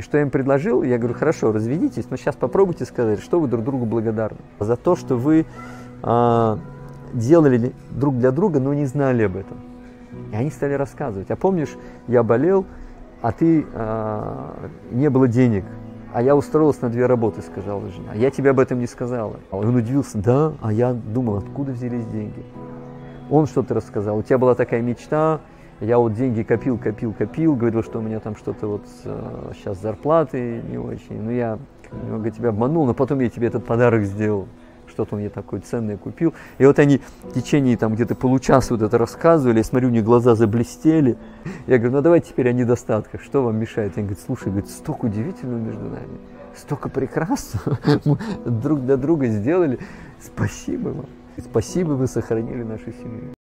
что я им предложил, я говорю, хорошо, разведитесь, но сейчас попробуйте сказать, что вы друг другу благодарны. За то, что вы делали друг для друга, но не знали об этом. И они стали рассказывать. А помнишь, я болел, а ты не было денег, а я устроилась на 2 работы, сказала жена. А я тебе об этом не сказала. Он удивился, да, а я думал, откуда взялись деньги. Он что-то рассказал, у тебя была такая мечта, я вот деньги копил, говорил, что у меня там что-то вот сейчас зарплаты не очень, но я немного тебя обманул, но потом я тебе этот подарок сделал. Что-то он мне такое ценное купил. И вот они в течение там где-то получаса вот это рассказывали, я смотрю, у них глаза заблестели. Я говорю, ну давайте теперь о недостатках, что вам мешает? Они говорят, слушай, говорит, столько удивительного между нами, столько прекрасного мы друг для друга сделали. Спасибо вам. Спасибо, вы сохранили нашу семью.